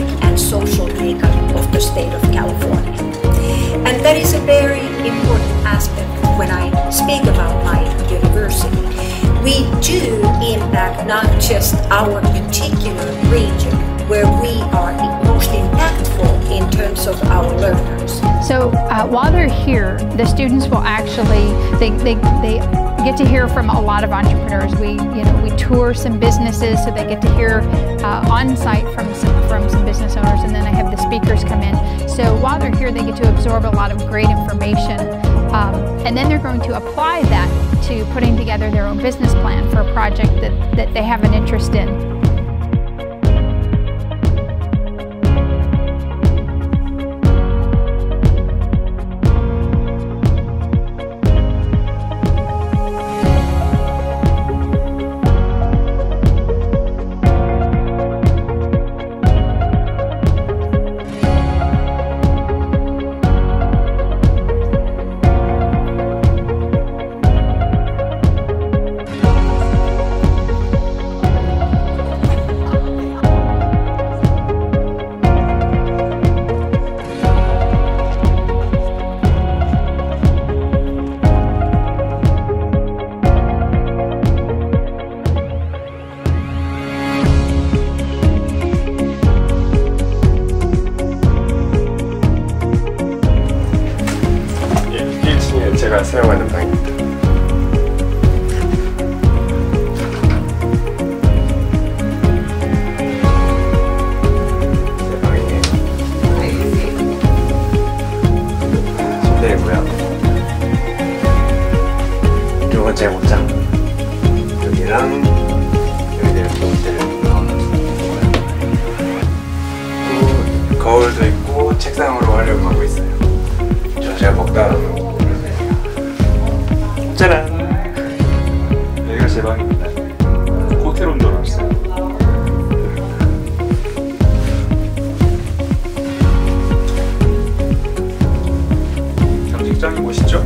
and social makeup of the state of California. And that is a very important aspect when I speak about my university. We do impact not just our particular region, where we are most impactful in terms of our learners. So while they're here, the students will actually, they get to hear from a lot of entrepreneurs. We tour some businesses, so they get to hear on site from some business owners, and then I have the speakers come in. So while they're here, they get to absorb a lot of great information, and then they're going to apply that to putting together their own business plan for a project that they have an interest in. 제가 사용하는 방입니다. 제 방이에요. 침대이고요. 이쪽은 제 옷장. 여기랑 여기는 이렇게 옷들을 넣어놨어요. 또 거울도 있고 책상으로 활용하고 있어요. 제가 먹다 남은 짜란! 여기가 제 방입니다. 호텔 온 줄 알았어요. 경직장이 멋있죠?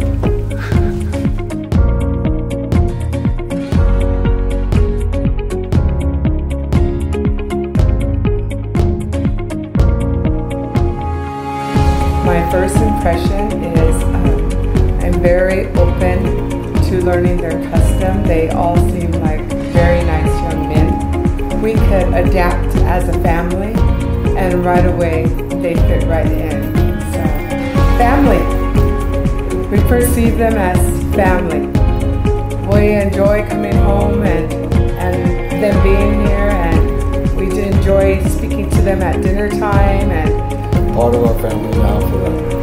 My first impression is I'm very open to learning their custom. They all seem like very nice young men. We could adapt as a family, and right away they fit right in. So, family. We perceive them as family. We enjoy coming home and them being here, and we enjoy speaking to them at dinner time and part of our family now for them.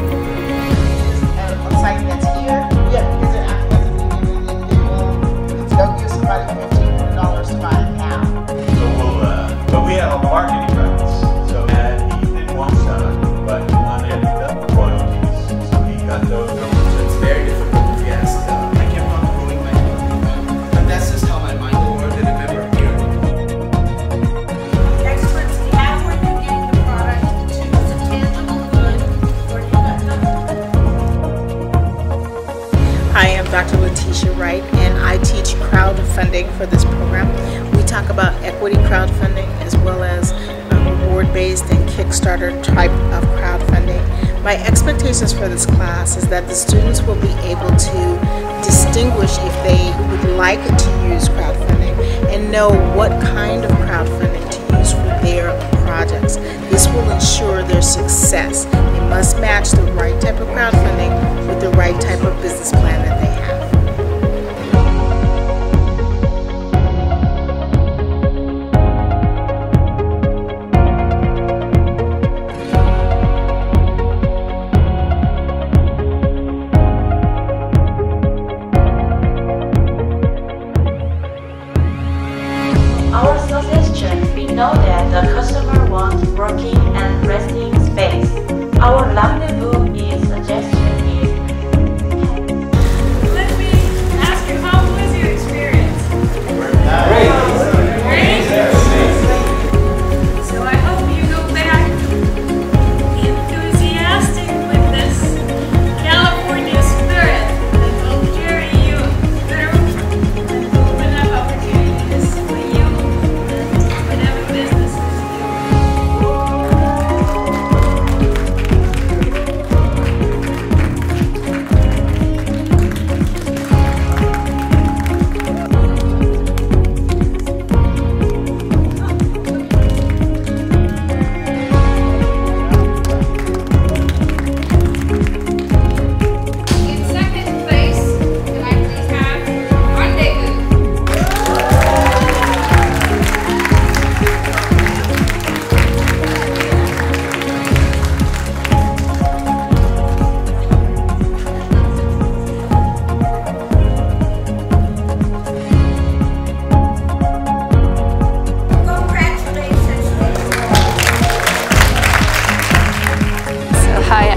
Site that's here, yeah, is it they'll give somebody $1,500 to buy it now. So but we have a marketing rights. So he didn't want some, but he wanted the royalties. So he got those. It's very difficult to guess. I kept on growing my own, but that's just how my mind worked and I never heard. Experts have when you get the product to a tangible good or you got nothing. Hi, I'm Dr. Letitia Wright, and I teach crowdfunding for this program. We talk about equity crowdfunding as well as reward-based and Kickstarter type of crowdfunding. My expectations for this class is that the students will be able to distinguish if they would like to use crowdfunding and know what kind of crowdfunding to use for their projects. This will ensure their success. They must match the right type of crowdfunding with the right type of business plan that they have. Our suggestion, we know that the customer wants working and resting space. Our rendezvous is suggestion is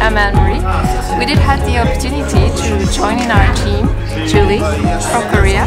I'm Anne-Marie. We did have the opportunity to join in our team, Julie from Korea.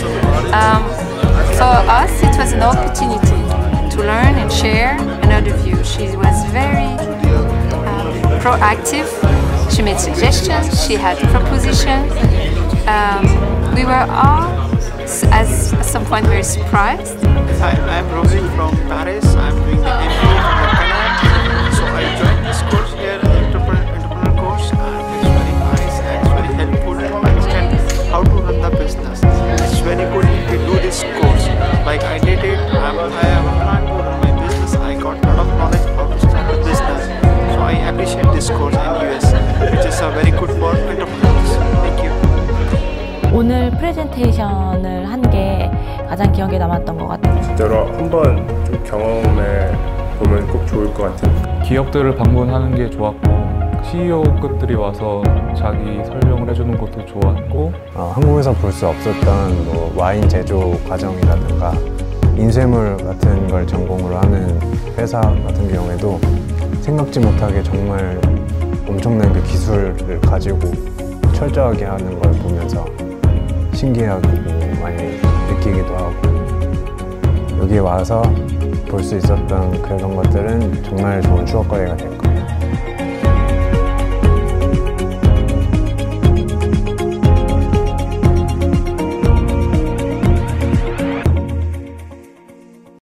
For us, it was an opportunity to learn and share another view. She was very proactive. She made suggestions. She had propositions. We were all, at some point, very surprised. Hi, I'm Rohit from Paris. I'm doing the MBA from the Canada. So I joined this course here, entrepreneur course, and it's very nice and it's very helpful to understand how to run the business. It's very good if you do this course. Like I did it, I have a plan to run my business. I got a lot of knowledge how to start a business. So I appreciate this course in US, which is very good for entrepreneurs. Thank you. 오늘 프레젠테이션을 한 게 가장 기억에 남았던 것 같아요. 진짜로 한번 좀 경험해 보면 꼭 좋을 것 같은. 기업들을 방문하는 게 좋았고 CEO급들이 와서 자기 설명을 해주는 것도 좋았고 한국에서 볼 수 없었던 뭐 와인 제조 과정이라든가 인쇄물 같은 걸 전공으로 하는 회사 같은 경우에도 생각지 못하게 정말 엄청난 그 기술을 가지고 철저하게 하는 걸 보면서 신기하고 많이 느끼기도 하고 여기에 와서 볼 수 있었던 그런 것들은 정말 좋은 추억거리가 될 거예요.